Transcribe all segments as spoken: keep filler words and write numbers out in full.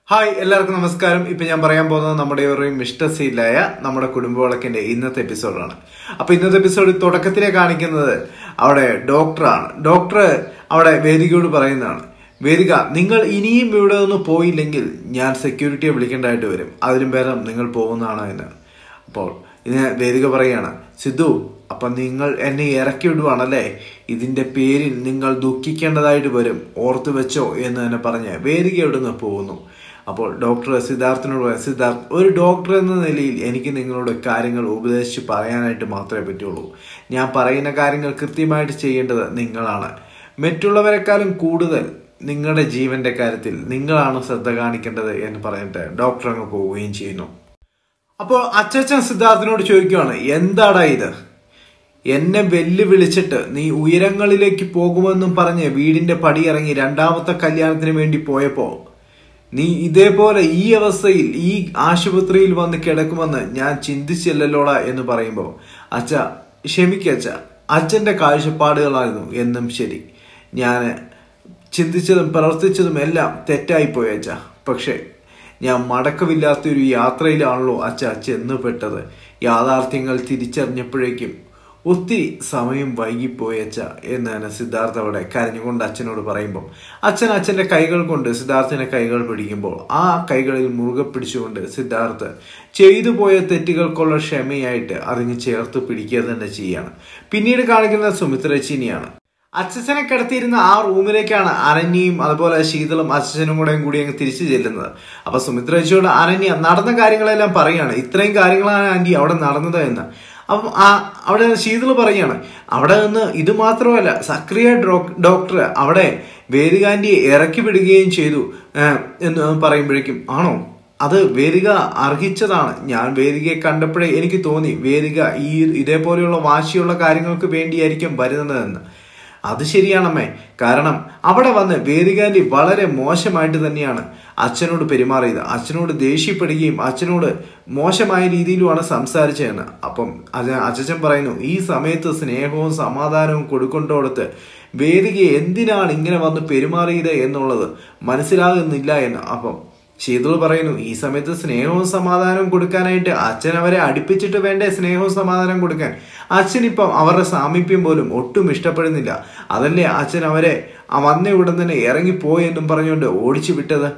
Hi എല്ലാവർക്കും നമസ്കാരം. ഇപ്പൊ ഞാൻ പറയാൻ പോകുന്നത് നമ്മുടെ ഒരു മിസ്റ്റസീലായ നമ്മുടെ കുടുംബവിളക്കിന്റെ ഇന്നത്തെ എപ്പിസോഡാണ്. അപ്പൊ ഇന്നത്തെ എപ്പിസോഡ് തുടക്കത്തിലെ കാണിക്കുന്നത് അവിടെ ഡോക്ടറാണ്. ഡോക്ടർ അവിടെ വേദികയോട് പറയുന്നതാണ്, വേദിക നിങ്ങൾ ഇനിയും ഇവിടെ നിന്ന് പോയില്ലെങ്കിൽ ഞാൻ സെക്യൂരിറ്റിയെ വിളിക്കേണ്ടതായിട്ട് വരും, അതിലും ഭേദം നിങ്ങൾ പോകുന്നതാണ് എന്ന്. അപ്പോൾ ഇതിന് വേദിക പറയാണ്, സിദ്ധു അപ്പൊ നിങ്ങൾ എന്നെ ഇറക്കി വിടുവാണല്ലേ, ഇതിന്റെ പേരിൽ നിങ്ങൾ ദുഃഖിക്കേണ്ടതായിട്ട് വരും, ഓർത്തു വെച്ചോ എന്ന് തന്നെ പറഞ്ഞ് വേദിക ഇവിടെ നിന്ന് പോകുന്നു. അപ്പോൾ ഡോക്ടർ സിദ്ധാർത്ഥിനോട് പറയാം, സിദ്ധാർത്ഥ് ഒരു ഡോക്ടർ എന്ന നിലയിൽ എനിക്ക് നിങ്ങളോട് കാര്യങ്ങൾ ഉപദേശിച്ച് പറയാനായിട്ട് മാത്രമേ പറ്റുള്ളൂ. ഞാൻ പറയുന്ന കാര്യങ്ങൾ കൃത്യമായിട്ട് ചെയ്യേണ്ടത് നിങ്ങളാണ്. മറ്റുള്ളവരെക്കാളും കൂടുതൽ നിങ്ങളുടെ ജീവന്റെ കാര്യത്തിൽ നിങ്ങളാണ് ശ്രദ്ധ കാണിക്കേണ്ടത് എന്ന് പറഞ്ഞിട്ട് ഡോക്ടർ അങ്ങ് പോവുകയും ചെയ്യുന്നു. അപ്പോൾ അച്ഛൻ സിദ്ധാർത്ഥിനോട് ചോദിക്കുകയാണ്, എന്താടാ ഇത്, എന്നെ വെല്ലുവിളിച്ചിട്ട് നീ ഉയരങ്ങളിലേക്ക് പോകുമെന്നും പറഞ്ഞ് വീടിന്റെ പടിയിറങ്ങി രണ്ടാമത്തെ കല്യാണത്തിന് വേണ്ടി പോയപ്പോ നീ ഇതേപോലെ ഈ അവസ്ഥയിൽ ഈ ആശുപത്രിയിൽ വന്ന് കിടക്കുമെന്ന് ഞാൻ ചിന്തിച്ചില്ലല്ലോടാ എന്ന് പറയുമ്പോ, അച്ഛ ക്ഷമിക്കച്ച, അച്ഛന്റെ കാഴ്ചപ്പാടുകളായിരുന്നു എന്നും ശരി, ഞാൻ ചിന്തിച്ചതും പ്രവർത്തിച്ചതും എല്ലാം തെറ്റായിപ്പോയി അച്ഛ. പക്ഷെ ഞാൻ മടക്കമില്ലാത്തൊരു യാത്രയിലാണല്ലോ അച്ഛ ചെന്നുപെട്ടത്. യാഥാർത്ഥ്യങ്ങൾ തിരിച്ചറിഞ്ഞപ്പോഴേക്കും ഒത്തിരി സമയം വൈകിപ്പോയച്ച എന്ന് തന്നെ സിദ്ധാർത്ഥ അവിടെ കരഞ്ഞുകൊണ്ട് അച്ഛനോട് പറയുമ്പോൾ, അച്ഛൻ അച്ഛന്റെ കൈകൾ കൊണ്ട് സിദ്ധാർത്ഥിന്റെ കൈകൾ പിടിക്കുമ്പോൾ ആ കൈകളിൽ മുറുകെ പിടിച്ചുകൊണ്ട് സിദ്ധാർത്ഥ് ചെയ്തു പോയ തെറ്റുകൾക്കുള്ള ക്ഷമയായിട്ട് അതിന് ചേർത്ത് പിടിക്കുക തന്നെ ചെയ്യാണ്. പിന്നീട് കാണിക്കുന്നത് സുമിത്രേച്ചിനെയാണ്. അച്ഛനെ കിടത്തിയിരുന്ന ആ റൂമിലേക്കാണ് അനന്യയും അതുപോലെ ശീതളും അച്ഛനും കൂടെയും കൂടി അങ്ങ് തിരിച്ചു ചെല്ലുന്നത്. അപ്പൊ സുമിത്രേച്ചിയോട് അനന്യ നടന്ന കാര്യങ്ങളെല്ലാം പറയാണ്, ഇത്രയും കാര്യങ്ങളാണ് ആന്റി അവിടെ നടന്നത് എന്ന്. അപ്പം ആ അവിടെ ശീതൾ പറയാണ്, അവിടെ നിന്ന് ഇത് മാത്രമല്ല സക്രിയ ഡോക്ടർ അവിടെ വേദികാന്റിയെ ഇറക്കി വിടുകയും ചെയ്തു എന്ന് പറയുമ്പോഴേക്കും, ആണോ, അത് വേദിക അർഹിച്ചതാണ്. ഞാൻ വേദികയെ കണ്ടപ്പോഴേ എനിക്ക് തോന്നി വേദിക ഈ ഇതേപോലെയുള്ള വാശിയുള്ള കാര്യങ്ങൾക്ക് വേണ്ടിയായിരിക്കും വരുന്നതെന്ന്. അത് ശരിയാണമ്മേ, കാരണം അവിടെ വന്ന് വേദികാന്റി വളരെ മോശമായിട്ട് തന്നെയാണ് അച്ഛനോട് പെരുമാറിയത്, അച്ഛനോട് ദേഷ്യപ്പെടുകയും അച്ഛനോട് മോശമായ രീതിയിലുമാണ് സംസാരിച്ചതെന്ന്. അപ്പം അച്ഛൻ പറയുന്നു, ഈ സമയത്ത് സ്നേഹവും സമാധാനവും കൊടുക്കൊണ്ടോടത്ത് വേദികയെ എന്തിനാണ് ഇങ്ങനെ വന്ന് പെരുമാറിയത് എന്നുള്ളത് മനസ്സിലാകുന്നില്ല എന്ന്. അപ്പം ശീതൾ പറയുന്നു, ഈ സമയത്ത് സ്നേഹവും സമാധാനവും കൊടുക്കാനായിട്ട് അച്ഛൻ അവരെ അടുപ്പിച്ചിട്ട് വേണ്ടേ സ്നേഹവും സമാധാനം കൊടുക്കാൻ. അച്ഛനിപ്പം അവരുടെ സാമീപ്യം പോലും ഒട്ടും ഇഷ്ടപ്പെടുന്നില്ല, അതല്ലേ അച്ഛൻ അവരെ വന്ന ഉടൻ തന്നെ ഇറങ്ങിപ്പോയെന്നും പറഞ്ഞുകൊണ്ട് ഓടിച്ചു വിട്ടത്.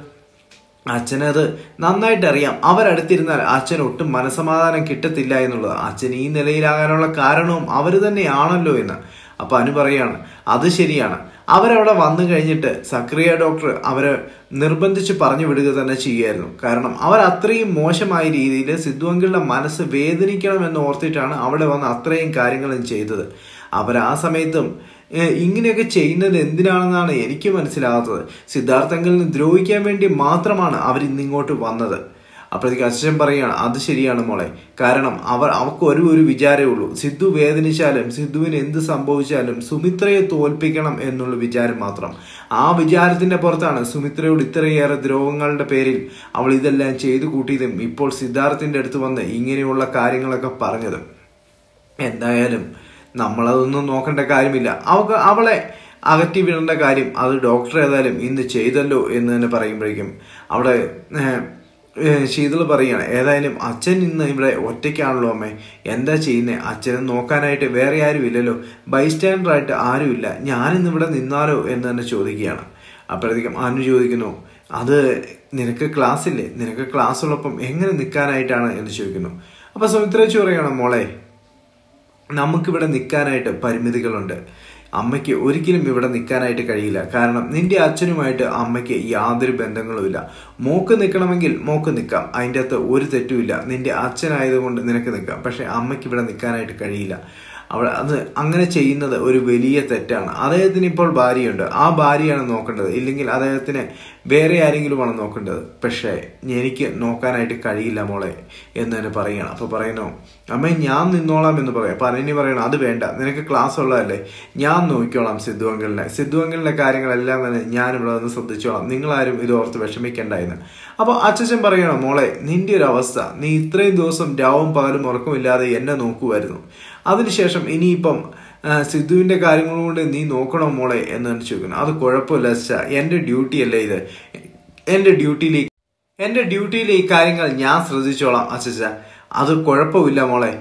അച്ഛനത് നന്നായിട്ട് അറിയാം, അവരടുത്തിരുന്നാൽ അച്ഛൻ ഒട്ടും മനസമാധാനം കിട്ടത്തില്ല എന്നുള്ളത്. അച്ഛൻ ഈ നിലയിലാകാനുള്ള കാരണവും അവർ തന്നെയാണല്ലോ എന്ന്. അപ്പൊ അനു പറയാണ്, അത് ശരിയാണ്, അവരവിടെ വന്നു കഴിഞ്ഞിട്ട് സക്രിയ ഡോക്ടർ അവരെ നിർബന്ധിച്ച് പറഞ്ഞു വിടുക തന്നെ ചെയ്യുമായിരുന്നു. കാരണം അവർ അത്രയും മോശമായ രീതിയിൽ സിദ്ധു അങ്കിളുടെ മനസ്സ് വേദനിക്കണം എന്ന് ഓർത്തിട്ടാണ് അവിടെ വന്ന് അത്രയും കാര്യങ്ങളും ചെയ്തത്. അവർ ആ സമയത്തും ഇങ്ങനെയൊക്കെ ചെയ്യുന്നത് എന്തിനാണെന്നാണ് എനിക്ക് മനസ്സിലാകാത്തത്. സിദ്ധാർത്ഥ അങ്കിളിനെ ദ്രോഹിക്കാൻ വേണ്ടി മാത്രമാണ് അവർ ഇന്നിങ്ങോട്ട് വന്നത്. അപ്പോഴത്തേക്ക് അച്ഛൻ പറയുകയാണ്, അത് ശരിയാണ് മോളെ, കാരണം അവർ അവർക്ക് ഒരു ഒരു വിചാരമേ ഉള്ളൂ, സിദ്ധു വേദനിച്ചാലും സിദ്ധുവിന് എന്ത് സംഭവിച്ചാലും സുമിത്രയെ തോൽപ്പിക്കണം എന്നുള്ള വിചാരം മാത്രം. ആ വിചാരത്തിന്റെ പുറത്താണ് സുമിത്രയോട് ഇത്രയേറെ ദ്രോഹങ്ങളുടെ പേരിൽ അവൾ ഇതെല്ലാം ചെയ്തു കൂട്ടിയതും ഇപ്പോൾ സിദ്ധാർത്ഥിന്റെ അടുത്ത് വന്ന് ഇങ്ങനെയുള്ള കാര്യങ്ങളൊക്കെ പറഞ്ഞതും. എന്തായാലും നമ്മളതൊന്നും നോക്കേണ്ട കാര്യമില്ല, അവക്ക് അവളെ അകറ്റി വിടേണ്ട കാര്യം അത് ഡോക്ടർ ഏതായാലും ഇന്ന് ചെയ്തല്ലോ എന്ന് തന്നെ പറയുമ്പോഴേക്കും അവിടെ ശീതൾ പറയാണ്, ഏതായാലും അച്ഛൻ ഇന്ന് ഇവിടെ ഒറ്റയ്ക്കാണല്ലോ അമ്മേ, എന്താ ചെയ്യുന്നേ, അച്ഛനെ നോക്കാനായിട്ട് വേറെ ആരും ഇല്ലല്ലോ, ബൈസ്റ്റാൻഡറായിട്ട് ആരുമില്ല, ഞാനിന്ന് ഇവിടെ നിന്നാലോ എന്ന് തന്നെ ചോദിക്കുകയാണ്. അപ്പോഴത്തേക്കും അനു ചോദിക്കുന്നു, അത് നിനക്ക് ക്ലാസ് ഇല്ലേ, നിനക്ക് ക്ലാസ് ഉള്ളപ്പം എങ്ങനെ നിൽക്കാനായിട്ടാണ് എന്ന് ചോദിക്കുന്നു. അപ്പൊ സുമിത്രേച്ചി പറയണം, മോളെ നമുക്കിവിടെ നിൽക്കാനായിട്ട് പരിമിതികളുണ്ട്, അമ്മയ്ക്ക് ഒരിക്കലും ഇവിടെ നിൽക്കാനായിട്ട് കഴിയില്ല, കാരണം നിന്റെ അച്ഛനുമായിട്ട് അമ്മയ്ക്ക് യാതൊരു ബന്ധങ്ങളുമില്ല. മോക്ക് നിൽക്കണമെങ്കിൽ മോക്ക് നിൽക്കാം, അതിൻ്റെ അകത്ത് ഒരു തെറ്റുമില്ല, നിന്റെ അച്ഛനായതുകൊണ്ട് നിനക്ക് നിൽക്കാം, പക്ഷെ അമ്മയ്ക്ക് ഇവിടെ നിൽക്കാനായിട്ട് കഴിയില്ല. അവിടെ അത് അങ്ങനെ ചെയ്യുന്നത് ഒരു വലിയ തെറ്റാണ്. അദ്ദേഹത്തിന് ഇപ്പോൾ ഭാര്യയുണ്ട്, ആ ഭാര്യയാണ് നോക്കേണ്ടത്, ഇല്ലെങ്കിൽ അദ്ദേഹത്തിന് വേറെ ആരെങ്കിലുമാണ് നോക്കേണ്ടത്, പക്ഷേ എനിക്ക് നോക്കാനായിട്ട് കഴിയില്ല മോളെ എന്ന് തന്നെ പറയണം. അപ്പൊ പറയുന്നു, അമ്മ ഞാൻ നിന്നോളാം എന്ന് പറയാം. അപ്പൊ അനന്യ പറയണം, അത് വേണ്ട, നിനക്ക് ക്ലാസ് ഉള്ളതല്ലേ, ഞാൻ നോക്കിക്കോളാം സിദ്ധു അങ്കിളിനെ, സിദ്ധു അങ്കിളിന്റെ കാര്യങ്ങളെല്ലാം തന്നെ ഞാൻ ഇവിടെ നിന്ന് ശ്രദ്ധിച്ചോളാം, നിങ്ങളാരും ഇത് ഓർത്ത് വിഷമിക്കണ്ടായിരുന്നു. അപ്പൊ അച്ഛൻ പറയണം, മോളെ നിന്റെ ഒരു അവസ്ഥ, നീ ഇത്രയും ദിവസം രാവും പകലും ഉറക്കമില്ലാതെ എന്നെ നോക്കുമായിരുന്നു, അതിനുശേഷം ഇനിയിപ്പം സിദ്ധുവിന്റെ കാര്യങ്ങൾ കൊണ്ട് നീ നോക്കണോ മോളെ എന്ന് ചോദിക്കുന്നു. അത് കുഴപ്പമില്ല അച്ഛാ, എന്റെ ഡ്യൂട്ടി അല്ലേ ഇത്, എന്റെ ഡ്യൂട്ടിയിലേക്ക് എന്റെ ഡ്യൂട്ടിയിലെ ഈ കാര്യങ്ങൾ ഞാൻ ശ്രദ്ധിച്ചോളാം അച്ഛച്ച. അത് കുഴപ്പമില്ല മോളെ.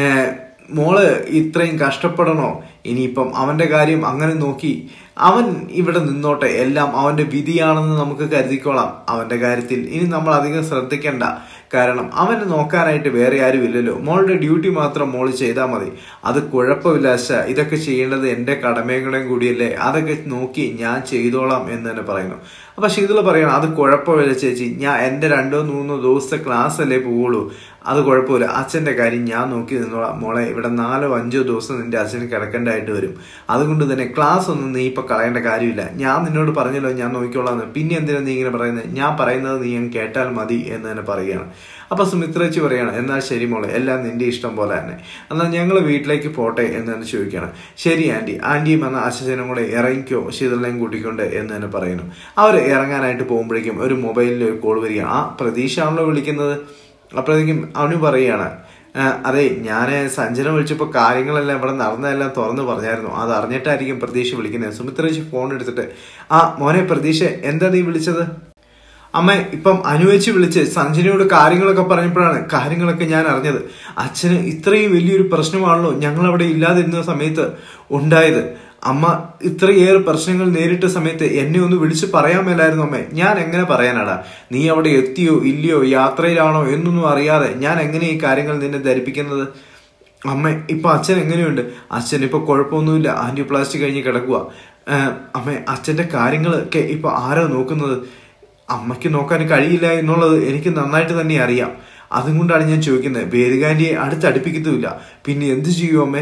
മോള് ഇത്രയും കഷ്ടപ്പെടണോ? ഇനിയിപ്പം അവന്റെ കാര്യം അങ്ങനെ നോക്കി അവൻ ഇവിടെ നിന്നോട്ടെ, എല്ലാം അവന്റെ വിധിയാണെന്ന് നമുക്ക് കരുതിക്കോളാം. അവന്റെ കാര്യത്തിൽ ഇനി നമ്മൾ അധികം ശ്രദ്ധിക്കണ്ട. കാരണം അവനെ നോക്കാനായിട്ട് വേറെ ആരും ഇല്ലല്ലോ. മോളുടെ ഡ്യൂട്ടി മാത്രം മോള് ചെയ്താൽ മതി. അത് കുഴപ്പമില്ല അച്ഛ, ഇതൊക്കെ ചെയ്യേണ്ടത് എന്റെ കടമയും കൂടിയല്ലേ, അതൊക്കെ നോക്കി ഞാൻ ചെയ്തോളാം എന്ന് തന്നെ പറയുന്നു. അപ്പൊ ശീതള പറയണം, അത് കുഴപ്പമില്ല ചേച്ചി, ഞാൻ എന്റെ രണ്ടോ മൂന്നോ ദിവസത്തെ ക്ലാസ് അല്ലേ പോവുള്ളൂ, അത് കുഴപ്പമില്ല, അച്ഛന്റെ കാര്യം ഞാൻ നോക്കി നിന്നോളാം. മോളെ ഇവിടെ നാലോ അഞ്ചോ ദിവസം നിന്റെ അച്ഛന് കിടക്കേണ്ടതായിട്ട് വരും. അതുകൊണ്ട് തന്നെ ക്ലാസ് ഒന്നും നീ ഇപ്പൊ കളയേണ്ട കാര്യമില്ല. ഞാൻ നിന്നോട് പറഞ്ഞല്ലോ ഞാൻ നോക്കിക്കോളാം. പിന്നെ എന്തിനാ നീ ഇങ്ങനെ പറയുന്നത്? ഞാൻ പറയുന്നത് നീ ഞാൻ കേട്ടാൽ മതി എന്ന് തന്നെ പറയുകയാണ്. അപ്പൊ സുമിത്രേച്ചി പറയാണ്, എന്നാൽ ശരി മോളെ, എല്ലാം നിന്റെ ഇഷ്ടം പോലെ തന്നെ, എന്നാൽ ഞങ്ങൾ വീട്ടിലേക്ക് പോട്ടെ എന്ന് തന്നെ ചോദിക്കുകയാണ്. ശരി ആന്റി, ആന്റിയും എന്ന അച്ഛനും കൂടെ ഇറങ്ങിക്കോ ശീതളയും കൂട്ടിക്കൊണ്ട് എന്ന് തന്നെ പറയുന്നു. അവർ ഇറങ്ങാനായിട്ട് പോകുമ്പോഴേക്കും ഒരു മൊബൈലിൽ ഒരു കോൾ വരികയാണ്. ആ പ്രതീക്ഷ ആണല്ലോ വിളിക്കുന്നത്. അപ്പോഴേക്കും അവന് പറയുകയാണ്, അതെ ഞാൻ സഞ്ജന വിളിച്ചപ്പോൾ കാര്യങ്ങളെല്ലാം ഇവിടെ നടന്നതെല്ലാം തുറന്ന് പറഞ്ഞായിരുന്നു, അത് അറിഞ്ഞിട്ടായിരിക്കും പ്രതീക്ഷ വിളിക്കുന്നത്. സുമിത്രേച്ചി ഫോൺ എടുത്തിട്ട്, ആ മോനെ പ്രതീക്ഷ, എന്താ നീ വിളിച്ചത്? അമ്മ ഇപ്പം അനുവദിച്ച് വിളിച്ച് സഞ്ജനയോട് കാര്യങ്ങളൊക്കെ പറഞ്ഞപ്പോഴാണ് കാര്യങ്ങളൊക്കെ ഞാൻ അറിഞ്ഞത്. അച്ഛന് ഇത്രയും വലിയൊരു പ്രശ്നമാണല്ലോ ഞങ്ങൾ അവിടെ ഇല്ലാതിരുന്ന സമയത്ത് ഉണ്ടായത്. അമ്മ ഇത്രയേറെ പ്രശ്നങ്ങൾ നേരിട്ട സമയത്ത് എന്നെ ഒന്ന് വിളിച്ച് പറയാൻ മേലായിരുന്നു അമ്മേ. ഞാൻ എങ്ങനെ പറയാനാടാ? നീ അവിടെ എത്തിയോ ഇല്ലയോ, യാത്രയിലാണോ എന്നൊന്നും അറിയാതെ ഞാൻ എങ്ങനെ ഈ കാര്യങ്ങൾ നിന്നെ ധരിപ്പിക്കുന്നത്? അമ്മ ഇപ്പൊ അച്ഛൻ എങ്ങനെയുണ്ട്? അച്ഛൻ ഇപ്പൊ കുഴപ്പമൊന്നുമില്ല, ആന്റിപ്ലാസ്റ്റി കഴിഞ്ഞ് കിടക്കുക. അമ്മ അച്ഛന്റെ കാര്യങ്ങളൊക്കെ ഇപ്പൊ ആരോ നോക്കുന്നത്? അമ്മയ്ക്ക് നോക്കാൻ കഴിയില്ല എന്നുള്ളത് എനിക്ക് നന്നായിട്ട് തന്നെ അറിയാം. അതുകൊണ്ടാണ് ഞാൻ ചോദിക്കുന്നത്. വേദികാന്റിയെ അടുത്തടുപ്പിക്കത്തുമില്ല, പിന്നെ എന്ത് ചെയ്യൂ അമ്മേ?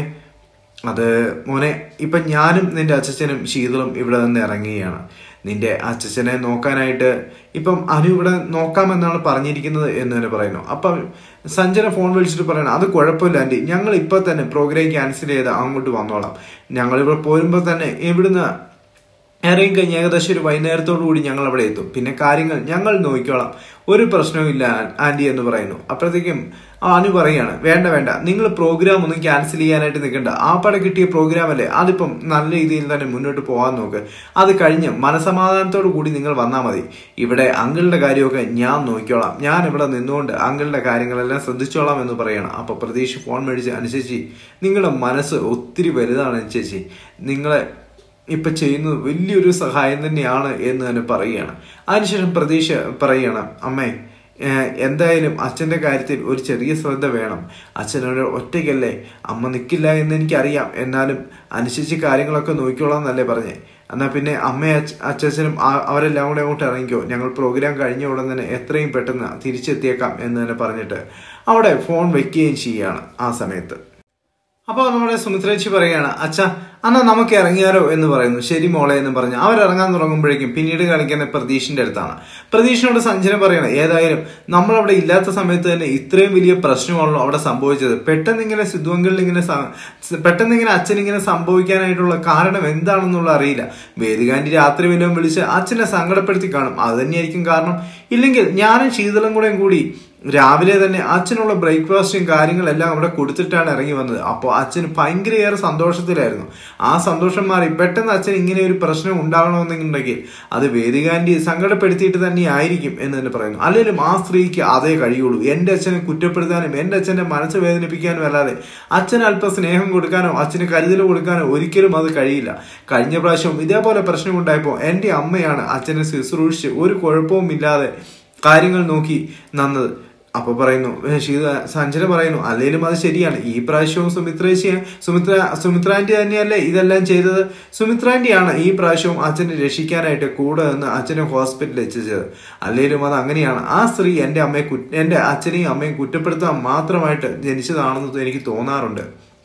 അത് മോനെ, ഇപ്പൊ ഞാനും നിന്റെ അച്ഛനും ശീതളും ഇവിടെ നിന്ന് ഇറങ്ങുകയാണ്. നിന്റെ അച്ഛനെ നോക്കാനായിട്ട് ഇപ്പം അനു ഇവിടെ നോക്കാമെന്നാണ് പറഞ്ഞിരിക്കുന്നത് എന്ന് തന്നെ പറയുന്നു. അപ്പം സഞ്ജന ഫോൺ വിളിച്ചിട്ട് പറയണം, അത് കുഴപ്പമില്ല ആന്റി, ഞങ്ങൾ ഇപ്പൊ തന്നെ പ്രോഗ്രാം ക്യാൻസൽ ചെയ്ത് അങ്ങോട്ട് വന്നോളാം. ഞങ്ങളിവിടെ പോരുമ്പോൾ തന്നെ ഇവിടുന്ന് ഇറങ്ങി കഴിഞ്ഞ് ഏകദേശം ഒരു വൈകുന്നേരത്തോടു കൂടി ഞങ്ങൾ അവിടെ എത്തും. പിന്നെ കാര്യങ്ങൾ ഞങ്ങൾ നോക്കിക്കോളാം, ഒരു പ്രശ്നവും ഇല്ല ആന്റി എന്ന് പറയുന്നു. അപ്പോഴത്തേക്കും അനു പറയാണ്, വേണ്ട വേണ്ട, നിങ്ങൾ പ്രോഗ്രാം ഒന്നും ക്യാൻസൽ ചെയ്യാനായിട്ട് നിൽക്കണ്ട. ആ പടം കിട്ടിയ പ്രോഗ്രാം അല്ലേ, അതിപ്പം നല്ല രീതിയിൽ തന്നെ മുന്നോട്ട് പോകാൻ നോക്ക്. അത് കഴിഞ്ഞ് മനസമാധാനത്തോടു കൂടി നിങ്ങൾ വന്നാൽ മതി. ഇവിടെ അങ്കിളുടെ കാര്യമൊക്കെ ഞാൻ നോക്കിക്കോളാം, ഞാൻ ഇവിടെ നിന്നുകൊണ്ട് അങ്കിളുടെ കാര്യങ്ങളെല്ലാം ശ്രദ്ധിച്ചോളാം എന്ന് പറയണം. അപ്പൊ പ്രതീക്ഷ ഫോൺ മേടിച്ച്, അനുശേഷി നിങ്ങളുടെ മനസ്സ് ഒത്തിരി വലുതാണ് ചേച്ചി, നിങ്ങളെ ഇപ്പൊ ചെയ്യുന്നത് വലിയൊരു സഹായം തന്നെയാണ് എന്ന് തന്നെ പറയുകയാണ്. അതിനുശേഷം പ്രതീക്ഷ പറയുകയാണ്, അമ്മേ എന്തായാലും അച്ഛന്റെ കാര്യത്തിൽ ഒരു ചെറിയ ശ്രദ്ധ വേണം. അച്ഛനോട് ഒറ്റയ്ക്കല്ലേ, അമ്മ നിൽക്കില്ല എന്ന് എനിക്കറിയാം, എന്നാലും അനുസരിച്ച് കാര്യങ്ങളൊക്കെ നോക്കിക്കോളാം എന്നല്ലേ പറഞ്ഞേ. എന്നാൽ പിന്നെ അമ്മയും അച്ഛനും അവരെല്ലാം കൂടെ അങ്ങോട്ട് ഇറങ്ങിക്കോ, ഞങ്ങൾ പ്രോഗ്രാം കഴിഞ്ഞ ഉടൻ തന്നെ എത്രയും പെട്ടെന്ന് തിരിച്ചെത്തിയേക്കാം എന്ന് തന്നെ പറഞ്ഞിട്ട് അവിടെ ഫോൺ വെക്കുകയും ചെയ്യുകയാണ് ആ സമയത്ത്. അപ്പൊ നമ്മുടെ സുമിത്രേച്ചി പറയുകയാണ്, അച്ഛാ എന്നാ നമുക്ക് ഇറങ്ങിയാലോ എന്ന് പറയുന്നു. ശരി മോളെ എന്ന് പറഞ്ഞ് അവരിറങ്ങാൻ തുടങ്ങുമ്പോഴേക്കും പിന്നീട് കളിക്കുന്ന പ്രതീഷിന്റെ അടുത്താണ്. പ്രതീഷിനോട് സഞ്ജന പറയണം, ഏതായാലും നമ്മളവിടെ ഇല്ലാത്ത സമയത്ത് തന്നെ ഇത്രയും വലിയ പ്രശ്നമാണല്ലോ അവിടെ സംഭവിച്ചത്. പെട്ടെന്ന് ഇങ്ങനെ സിദ്ധുവെങ്കിൽ ഇങ്ങനെ പെട്ടെന്ന് ഇങ്ങനെ അച്ഛൻ ഇങ്ങനെ സംഭവിക്കാനായിട്ടുള്ള കാരണം എന്താണെന്നുള്ള അറിയില്ല. വേദികാന്റി രാത്രി വല്ലതും വിളിച്ച് അച്ഛനെ സങ്കടപ്പെടുത്തി കാണും, അത് തന്നെയായിരിക്കും കാരണം. ഇല്ലെങ്കിൽ ഞാനും ശീതളും കൂടെ കൂടി രാവിലെ തന്നെ അച്ഛനുള്ള ബ്രേക്ക്ഫാസ്റ്റും കാര്യങ്ങളെല്ലാം അവിടെ കൊടുത്തിട്ടാണ് ഇറങ്ങി വന്നത്. അപ്പോൾ അച്ഛൻ ഭയങ്കരയേറെ സന്തോഷത്തിലായിരുന്നു. ആ സന്തോഷം മാറി പെട്ടെന്ന് അച്ഛൻ ഇങ്ങനെ ഒരു പ്രശ്നം ഉണ്ടാകണമെന്നുണ്ടെങ്കിൽ അത് വേദികാന്റി സങ്കടപ്പെടുത്തിയിട്ട് തന്നെ ആയിരിക്കും എന്ന് തന്നെ പറയുന്നു. അല്ലെങ്കിലും ആ സ്ത്രീക്ക് അതേ കഴിയുള്ളൂ. എന്റെ അച്ഛനെ കുറ്റപ്പെടുത്താനും എന്റെ അച്ഛന്റെ മനസ്സ് വേദനിപ്പിക്കാനും അല്ലാതെ അച്ഛന് അല്പം സ്നേഹം കൊടുക്കാനോ അച്ഛന് കരുതൽ കൊടുക്കാനോ ഒരിക്കലും അത് കഴിയില്ല. കഴിഞ്ഞ പ്രാവശ്യം ഇതേപോലെ പ്രശ്നം ഉണ്ടായപ്പോൾ എന്റെ അമ്മയാണ് അച്ഛനെ ശുശ്രൂഷിച്ച് ഒരു കുഴപ്പവും ഇല്ലാതെ കാര്യങ്ങൾ നോക്കി നന്നത്. അപ്പൊ പറയുന്നു ശീത സഞ്ജന പറയുന്നു, അല്ലെങ്കിലും അത് ശരിയാണ്, ഈ പ്രാവശ്യവും സുമിത്രേശിയെ സുമിത്ര സുമിത്രാന്റി തന്നെയല്ലേ ഇതെല്ലാം ചെയ്തത്. സുമിത്രാന്റിയാണ് ഈ പ്രാവശ്യവും അച്ഛനെ രക്ഷിക്കാനായിട്ട് കൂടെ നിന്ന് അച്ഛനെ ഹോസ്പിറ്റലിൽ എത്തിച്ചത്. അല്ലെങ്കിലും അത് അങ്ങനെയാണ്. ആ സ്ത്രീ എന്റെ അമ്മയെ എന്റെ അച്ഛനെയും അമ്മയും കുറ്റപ്പെടുത്താൻ മാത്രമായിട്ട് ജനിച്ചതാണെന്ന് എനിക്ക് തോന്നാറുണ്ട്.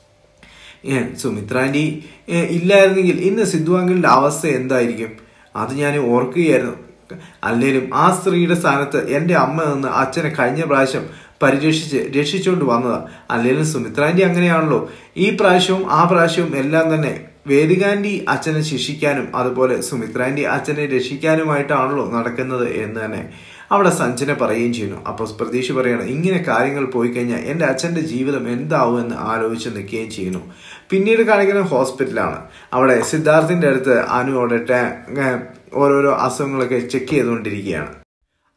സുമിത്രാന്റി ഇല്ലായിരുന്നെങ്കിൽ ഇന്ന് സിദ്ധുവാങ്കിളിന്റെ അവസ്ഥ എന്തായിരിക്കും? അത് ഞാൻ ഓർക്കുകയായിരുന്നു. അല്ലേലും ആ സ്ത്രീയുടെ സ്ഥാനത്ത് എന്റെ അമ്മ നിന്ന് അച്ഛനെ കഴിഞ്ഞ പ്രാവശ്യം പരിരക്ഷിച്ച് രക്ഷിച്ചുകൊണ്ട് വന്നതാ. അല്ലേലും സുമിത്രാന്റി അങ്ങനെയാണല്ലോ. ഈ പ്രാവശ്യവും ആ പ്രാവശ്യവും എല്ലാം തന്നെ വേദികാന്റി അച്ഛനെ ശിക്ഷിക്കാനും അതുപോലെ സുമിത്രാന്റി അച്ഛനെ രക്ഷിക്കാനുമായിട്ടാണല്ലോ നടക്കുന്നത് എന്ന് തന്നെ അവിടെ സഞ്ജന പറയുകയും ചെയ്യുന്നു. അപ്പൊ പ്രതീക്ഷ പറയാണ്, ഇങ്ങനെ കാര്യങ്ങൾ പോയി കഴിഞ്ഞാൽ എന്റെ അച്ഛന്റെ ജീവിതം എന്താവും എന്ന് ആലോചിച്ച് നിൽക്കുകയും ചെയ്യുന്നു. പിന്നീട് കാണിക്കുന്നത് ഹോസ്പിറ്റലാണ്. അവിടെ സിദ്ധാർത്ഥിന്റെ അടുത്ത് അനു അവിടെ ഓരോരോ അസുഖങ്ങളൊക്കെ ചെക്ക് ചെയ്തുകൊണ്ടിരിക്കുകയാണ്.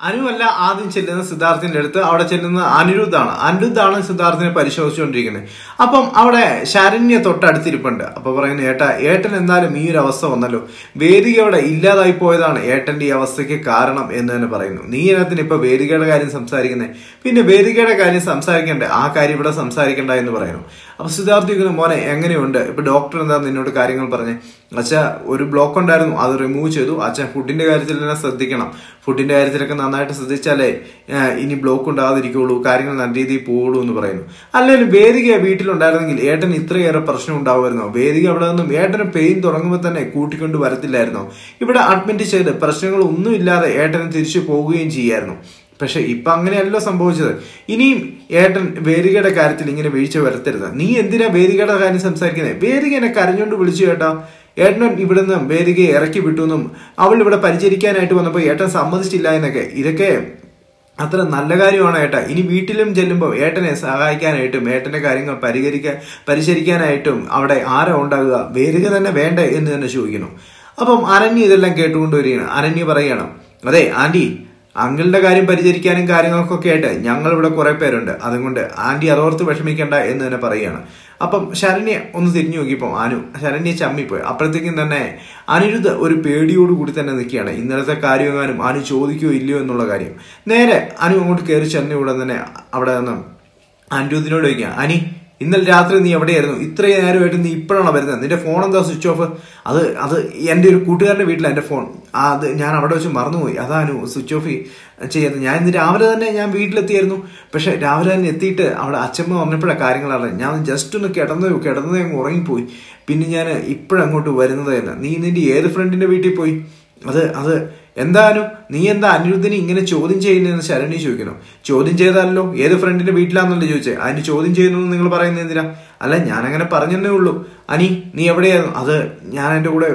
അനുവല്ല ആദ്യം ചെല്ലുന്ന സിദ്ധാർത്ഥിന്റെ അടുത്ത്, അവിടെ ചെല്ലുന്ന അനിരുദ്ധാണ്. അനിരുദ്ധാണ് സിദ്ധാർത്ഥിനെ പരിശോധിച്ചുകൊണ്ടിരിക്കുന്നത്. അപ്പം അവിടെ ശരണ്യ തൊട്ടടുത്തിരിപ്പുണ്ട്. അപ്പൊ പറയുന്നത്, ഏട്ടാ ഏട്ടൻ എന്തായാലും ഈ ഒരു അവസ്ഥ വന്നല്ലോ, വേദിക അവിടെ ഇല്ലാതായി പോയതാണ് ഏട്ടന്റെ ഈ അവസ്ഥയ്ക്ക് കാരണം എന്ന് തന്നെ പറയുന്നു. നീ ഇതിനകത്തിന് ഇപ്പൊ വേദികയുടെ കാര്യം സംസാരിക്കുന്നത്, പിന്നെ വേദികയുടെ കാര്യം സംസാരിക്കണ്ടേ, ആ കാര്യം ഇവിടെ സംസാരിക്കണ്ട എന്ന് പറയുന്നു. അപ്പൊ സിദ്ധാർത്ഥിക്കുന്നു, മോനെ എങ്ങനെയുണ്ട്, ഇപ്പൊ ഡോക്ടർ എന്താ നിന്നോട് കാര്യങ്ങൾ പറഞ്ഞേ? അച്ഛ ഒരു ബ്ലോക്ക് ഉണ്ടായിരുന്നു, അത് റിമൂവ് ചെയ്തു. അച്ഛൻ ഫുഡിന്റെ കാര്യത്തിൽ തന്നെ ശ്രദ്ധിക്കണം, ഫുഡിന്റെ കാര്യത്തിലൊക്കെ നന്നായിട്ട് ശ്രദ്ധിച്ചാലേ ഇനി ബ്ലോക്ക് ഉണ്ടാകാതിരിക്കുള്ളൂ, കാര്യങ്ങൾ നല്ല രീതിയിൽ പോകുള്ളൂ എന്ന് പറയുന്നു. അല്ലെങ്കിൽ വേദിക വീട്ടിലുണ്ടായിരുന്നെങ്കിൽ ഏട്ടൻ ഇത്രയേറെ പ്രശ്നം ഉണ്ടാവുമായിരുന്നോ? വേദിക അവിടെ നിന്നും ഏട്ടന് പെയിൻ തുടങ്ങുമ്പോൾ തന്നെ കൂട്ടിക്കൊണ്ട് വരത്തില്ലായിരുന്നോ? ഇവിടെ അഡ്മിറ്റ് ചെയ്ത് പ്രശ്നങ്ങൾ ഒന്നും ഇല്ലാതെ ഏട്ടന് തിരിച്ചു പോവുകയും ചെയ്യായിരുന്നു. പക്ഷെ ഇപ്പൊ അങ്ങനെയല്ലോ സംഭവിച്ചത്. ഇനിയും ഏട്ടൻ വേദികയുടെ കാര്യത്തിൽ ഇങ്ങനെ വീഴ്ച വരുത്തരുത്. നീ എന്തിനാ വേദികയുടെ കാര്യം സംസാരിക്കുന്നത്? വേദിക എന്നെ കരഞ്ഞോണ്ട് വിളിച്ചു കേട്ടാ, ഏട്ടൻ ഇവിടുന്ന് വേദികയെ ഇറക്കി വിട്ടുവെന്നും അവൾ ഇവിടെ പരിചരിക്കാനായിട്ട് വന്നപ്പോ ഏട്ടൻ സമ്മതിച്ചില്ല എന്നൊക്കെ. ഇതൊക്കെ അത്ര നല്ല കാര്യമാണ് ഏട്ടാ. ഇനി വീട്ടിലും ചെല്ലുമ്പോൾ ഏട്ടനെ സഹായിക്കാനായിട്ടും ഏട്ടന്റെ കാര്യങ്ങൾ പരിഹരിക്കാൻ പരിചരിക്കാനായിട്ടും അവിടെ ആരാ ഉണ്ടാകുക? വേദിക തന്നെ വേണ്ടേ എന്ന് തന്നെ ചോദിക്കുന്നു. അപ്പം അനന്യ ഇതെല്ലാം കേട്ടുകൊണ്ടുവരികയാണ്. അനന്യ പറയണം, അതെ ആന്റി, അങ്കിളുടെ കാര്യം പരിചരിക്കാനും കാര്യങ്ങൾക്കൊക്കെ ആയിട്ട് ഞങ്ങൾ ഇവിടെ കുറെ പേരുണ്ട്, അതുകൊണ്ട് ആന്റി അതോർത്ത് വിഷമിക്കണ്ട എന്ന് തന്നെ പറയുകയാണ്. അപ്പം ശരണ്യ ഒന്ന് തിരിഞ്ഞു നോക്കിയപ്പോ അനു ശരണ്യ ചമ്മിപ്പോയി. അപ്പോഴത്തേക്കും തന്നെ അനിരുദ്ധ ഒരു പേടിയോട് കൂടി തന്നെ നിൽക്കുകയാണ്. ഇന്നലത്തെ കാര്യമെങ്ങാനും അനു ചോദിക്കുകയോ ഇല്ലയോ എന്നുള്ള കാര്യം. നേരെ അനു അങ്ങോട്ട് കയറി ചെന്ന ഉടൻ തന്നെ അവിടെ നിന്ന് അനിരുദ്ധിനോട് ചോദിക്കുക, അനി ഇന്നലെ രാത്രി നീ എവിടെയായിരുന്നു? ഇത്രയും നേരമായിട്ട് നീ ഇപ്പോഴാണ് വരുന്നത്? നിന്റെ ഫോൺ എന്താ സ്വിച്ച് ഓഫ്? അത് അത് എൻ്റെ ഒരു കൂട്ടുകാരൻ്റെ വീട്ടിലാണ് എൻ്റെ ഫോൺ, അത് ഞാൻ അവിടെ വെച്ച് മറന്നുപോയി, അതാണ് സ്വിച്ച് ഓഫ് ചെയ്യുന്നത്. ഞാൻ ഇന്ന് രാവിലെ തന്നെ ഞാൻ വീട്ടിലെത്തിയായിരുന്നു, പക്ഷെ രാവിലെ തന്നെ എത്തിയിട്ട് അവിടെ അച്ഛമ്മ വന്നപ്പോഴാണ് കാര്യങ്ങൾ അറിയാം. ഞാൻ ജസ്റ്റ് ഒന്ന് കിടന്നു കിടന്നത് അങ്ങ് ഉറങ്ങിപ്പോയി, പിന്നെ ഞാൻ ഇപ്പോഴങ്ങോട്ട് വരുന്നത് തന്നെ. നീ നിന്റെ ഏത് ഫ്രണ്ടിന്റെ വീട്ടിൽ പോയി? അത് അത് എന്തായാലും നീ എന്താ അനിരുദ്ധിനെ ഇങ്ങനെ ചോദ്യം ചെയ്യുന്നതെന്ന് ശരണ്യ ചോദിക്കണം. ചോദ്യം ചെയ്താലല്ലോ, ഏത് ഫ്രണ്ടിന്റെ വീട്ടിലാണെന്നല്ലേ ചോദിച്ചേ, അതിന് ചോദ്യം ചെയ്യുന്നു നിങ്ങൾ പറയുന്നത് എന്തിനാ? അല്ല ഞാൻ അങ്ങനെ പറഞ്ഞതേ ഉള്ളൂ. അനി നീ എവിടെയായിരുന്നു? അത് ഞാൻ എൻ്റെ കൂടെ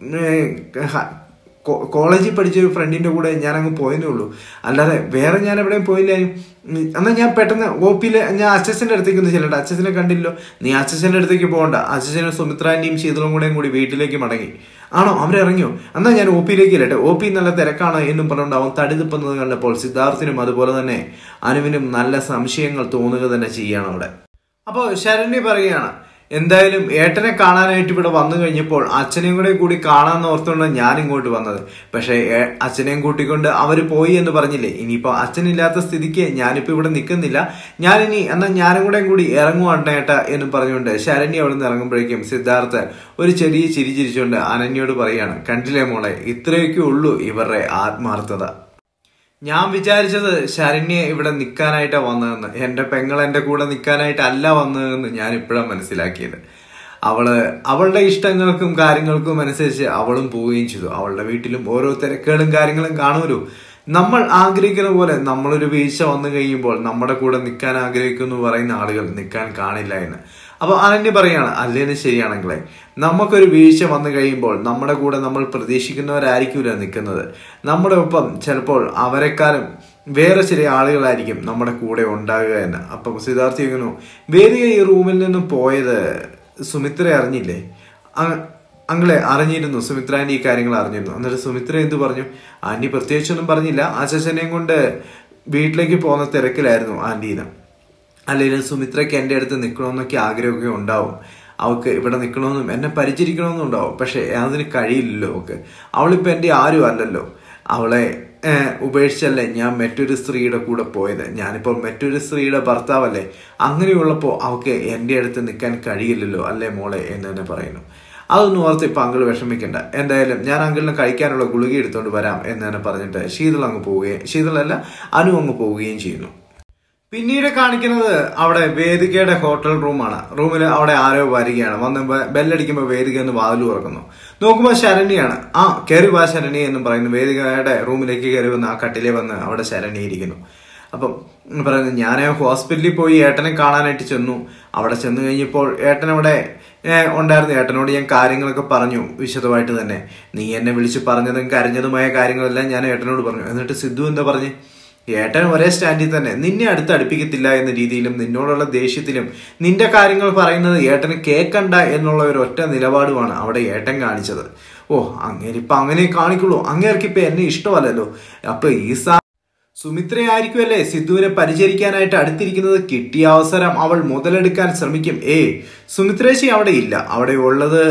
കോളേജിൽ പഠിച്ച ഒരു ഫ്രണ്ടിന്റെ കൂടെ ഞാൻ അങ്ങ് പോയതേ ഉള്ളൂ, അല്ലാതെ വേറെ ഞാൻ എവിടെയും പോയില്ല. എന്നാൽ ഞാൻ പെട്ടെന്ന് ഒ പിയില് ഞാൻ അച്ഛൻ്റെ അടുത്തേക്ക് ഒന്ന് ചെല്ലട്ടെ, അച്ഛനെ കണ്ടില്ലോ. നീ അച്ഛൻ്റെ അടുത്തേക്ക് പോകണ്ട, അച്ഛനും സുമിത്രാന്റെയും ശീതളും കൂടെയും കൂടി വീട്ടിലേക്ക് മടങ്ങി. ആണോ, അവരിറങ്ങിയോ? എന്നാൽ ഞാൻ ഒ പിയിലേക്ക് ഇല്ലട്ടെ, ഒ പി നല്ല തിരക്കാണ് എന്നും പറഞ്ഞുകൊണ്ടാവും തടിതിപ്പുന്നത് കണ്ടപ്പോൾ സിദ്ധാർത്ഥിനും അതുപോലെ തന്നെ അനുവിനും നല്ല സംശയങ്ങൾ തോന്നുക തന്നെ ചെയ്യാണ് അവിടെ. അപ്പോൾ ശരണ്യ പറയുകയാണ്, എന്തായാലും ഏട്ടനെ കാണാനായിട്ട് ഇവിടെ വന്നു കഴിഞ്ഞപ്പോൾ അച്ഛനെയും കൂടെ കൂടി കാണാമെന്ന് ഓർത്തുകൊണ്ട് ഞാൻ ഇങ്ങോട്ട് വന്നത്. പക്ഷെ അച്ഛനെയും കൂട്ടിക്കൊണ്ട് അവര് പോയി എന്ന് പറഞ്ഞില്ലേ, ഇനിയിപ്പോ അച്ഛനില്ലാത്ത സ്ഥിതിക്ക് ഞാനിപ്പോ ഇവിടെ നിൽക്കുന്നില്ല, ഞാനിനി എന്നാൽ ഞാനും കൂടെ കൂടി ഇറങ്ങുവാണ് ഏട്ടാ എന്ന് പറഞ്ഞുകൊണ്ട് ശരണ്യ അവിടെ നിന്ന് ഇറങ്ങുമ്പോഴേക്കും സിദ്ധാർത്ഥ് ഒരു ചെറിയ ചിരി ചിരിച്ചുകൊണ്ട് അനന്യയോട് പറയാണ്, കണ്ടില്ലേ മോളെ, ഇത്രയൊക്കെ ഉള്ളൂ ഇവരുടെ ആത്മാർത്ഥത. ഞാൻ വിചാരിച്ചത് ശരണ്യ ഇവിടെ നിൽക്കാനായിട്ടാ വന്നതെന്ന്, എന്റെ പെങ്ങൾ എന്റെ കൂടെ നിൽക്കാനായിട്ടല്ല വന്നതെന്ന് ഞാൻ ഇപ്പോഴാണ് മനസ്സിലാക്കിയത്. അവള് അവളുടെ ഇഷ്ടങ്ങൾക്കും കാര്യങ്ങൾക്കും അനുസരിച്ച് അവളും പോവുകയും ചെയ്തു. അവളുടെ വീട്ടിലും ഓരോ തിരക്കുകളും കാര്യങ്ങളും കാണുമല്ലോ. നമ്മൾ ആഗ്രഹിക്കുന്ന പോലെ നമ്മളൊരു വീഴ്ച വന്നു കഴിയുമ്പോൾ നമ്മുടെ കൂടെ നിൽക്കാൻ ആഗ്രഹിക്കുന്നു പറയുന്ന ആളുകൾ നിൽക്കാൻ കാണില്ല എന്ന്. അപ്പൊ അനന്യ പറയാണ്, അല്ലേന്ന് ശരിയാണെങ്കിലേ നമുക്കൊരു വീഴ്ച വന്നു കഴിയുമ്പോൾ നമ്മുടെ കൂടെ നമ്മൾ പ്രതീക്ഷിക്കുന്നവരായിരിക്കില്ല നിൽക്കുന്നത്, നമ്മുടെ ഒപ്പം ചിലപ്പോൾ അവരെക്കാളും വേറെ ചില ആളുകളായിരിക്കും നമ്മുടെ കൂടെ ഉണ്ടാകുക എന്ന്. അപ്പം സിദ്ധാർത്ഥ ചോദിക്കുന്നു, വേദിക ഈ റൂമിൽ നിന്നും പോയത് സുമിത്ര അറിഞ്ഞില്ലേ? അങ്ങളെ അറിഞ്ഞിരുന്നു, സുമിത്രാന്റെ ഈ കാര്യങ്ങൾ അറിഞ്ഞിരുന്നു. എന്നിട്ട് സുമിത്ര എന്ത് പറഞ്ഞു? ആന്റി പ്രത്യേകിച്ചൊന്നും പറഞ്ഞില്ല, അച്ഛനെയും കൊണ്ട് വീട്ടിലേക്ക് പോകുന്ന തിരക്കിലായിരുന്നു ആന്റീന്. അല്ലെങ്കിൽ സുമിത്രയ്ക്ക് എൻ്റെ അടുത്ത് നിൽക്കണമെന്നൊക്കെ ആഗ്രഹമൊക്കെ ഉണ്ടാവും, അവൾക്ക് ഇവിടെ നിൽക്കണമെന്നും എന്നെ പരിചരിക്കണമെന്നും ഉണ്ടാവും, പക്ഷെ അതിന് കഴിയില്ലല്ലോ അവൾക്ക്. അവളിപ്പോൾ എൻ്റെ ആരും അല്ലല്ലോ, അവളെ ഉപേക്ഷിച്ചല്ലേ ഞാൻ മറ്റൊരു സ്ത്രീയുടെ കൂടെ പോയത്, ഞാനിപ്പോൾ മറ്റൊരു സ്ത്രീയുടെ ഭർത്താവല്ലേ, അങ്ങനെയുള്ളപ്പോൾ അവൾക്ക് എൻ്റെ അടുത്ത് നിൽക്കാൻ കഴിയില്ലല്ലോ അല്ലേ മോളെ എന്ന് തന്നെ പറയുന്നു. അതൊന്നും ഓർത്ത് ഇപ്പം അങ്കിൾ വിഷമിക്കണ്ട, എന്തായാലും ഞാൻ അങ്കിളിന് കഴിക്കാനുള്ള ഗുളിക എടുത്തുകൊണ്ട് വരാം എന്ന് തന്നെ പറഞ്ഞിട്ട് ശീതൾ അങ്ങ് പോവുകയും ശീതളല്ല അനു അങ്ങ് പോവുകയും ചെയ്യുന്നു. പിന്നീട് കാണിക്കുന്നത് അവിടെ വേദികയുടെ ഹോട്ടൽ റൂമാണ്. റൂമിൽ അവിടെ ആരോ വരികയാണ്, വന്ന് ബെല്ലടിക്കുമ്പോൾ വേദിക എന്ന് വാതിൽ തുറക്കുന്നു. നോക്കുമ്പോൾ ശരണ്യാണ്. ആ കയറി വാ ശരണ്യ എന്നും പറയുന്നു. വേദികയുടെ റൂമിലേക്ക് കയറി വന്ന് ആ കട്ടിലെ വന്ന് അവിടെ ശരണ്യ ഇരിക്കുന്നു. അപ്പം പറയുന്നത്, ഞാൻ ഹോസ്പിറ്റലിൽ പോയി ഏട്ടനെ കാണാനായിട്ട് ചെന്നു. അവിടെ ചെന്ന് കഴിഞ്ഞപ്പോൾ ഏട്ടനവിടെ ഉണ്ടായിരുന്നു. ഏട്ടനോട് ഞാൻ കാര്യങ്ങളൊക്കെ പറഞ്ഞു വിശദമായിട്ട് തന്നെ. നീ എന്നെ വിളിച്ച് പറഞ്ഞതും കരഞ്ഞതുമായ കാര്യങ്ങളെല്ലാം ഞാൻ ഏട്ടനോട് പറഞ്ഞു. എന്നിട്ട് സിദ്ധു എന്താ പറഞ്ഞു? ഏട്ടൻ ഒരേ സ്റ്റാൻഡിൽ തന്നെ, നിന്നെ അടുത്ത് അടുപ്പിക്കത്തില്ല എന്ന രീതിയിലും നിന്നോടുള്ള ദേഷ്യത്തിലും നിന്റെ കാര്യങ്ങൾ പറയുന്നത് ഏട്ടന് കേൾക്കണ്ട എന്നുള്ള ഒരു ഒറ്റ നിലപാടുമാണ് അവിടെ ഏട്ടൻ കാണിച്ചത്. ഓ അങ്ങേരിപ്പൊ അങ്ങനെ കാണിക്കുള്ളൂ, അങ്ങേർക്കിപ്പൊ എന്നെ ഇഷ്ടമല്ലല്ലോ. അപ്പൊ ഈ സാ സുമിത്രയായിരിക്കുമല്ലേ സിദ്ധുവിനെ പരിചരിക്കാനായിട്ട് അടുത്തിരിക്കുന്നത്. കിട്ടിയ അവസരം അവൾ മുതലെടുക്കാൻ ശ്രമിക്കും. ഏ സുമിത്രേശി അവിടെ ഇല്ല. അവിടെ ഉള്ളത്